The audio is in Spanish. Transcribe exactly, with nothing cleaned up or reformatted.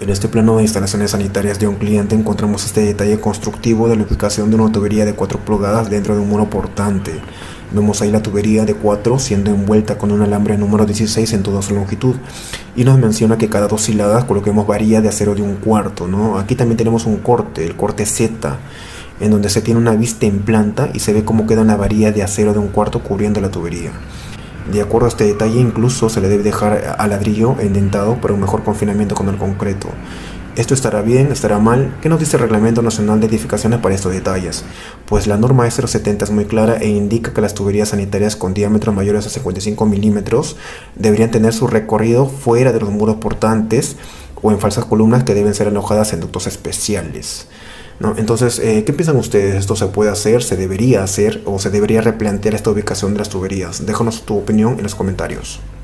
En este plano de instalaciones sanitarias de un cliente encontramos este detalle constructivo de la ubicación de una tubería de cuatro pulgadas dentro de un muro portante. Vemos ahí la tubería de cuatro siendo envuelta con un alambre número dieciséis en toda su longitud, y nos menciona que cada dos hiladas coloquemos varilla de acero de un cuarto, ¿no? Aquí también tenemos un corte, el corte Z, en donde se tiene una vista en planta y se ve cómo queda una varilla de acero de un cuarto cubriendo la tubería. De acuerdo a este detalle, incluso se le debe dejar a ladrillo endentado para un mejor confinamiento con el concreto. ¿Esto estará bien? ¿Estará mal? ¿Qué nos dice el Reglamento Nacional de Edificaciones para estos detalles? Pues la norma E cero setenta es muy clara e indica que las tuberías sanitarias con diámetros mayores a cincuenta y cinco milímetros deberían tener su recorrido fuera de los muros portantes o en falsas columnas que deben ser alojadas en ductos especiales, ¿no? Entonces, eh, ¿qué piensan ustedes? ¿Esto se puede hacer? ¿Se debería hacer? ¿O se debería replantear esta ubicación de las tuberías? Déjanos tu opinión en los comentarios.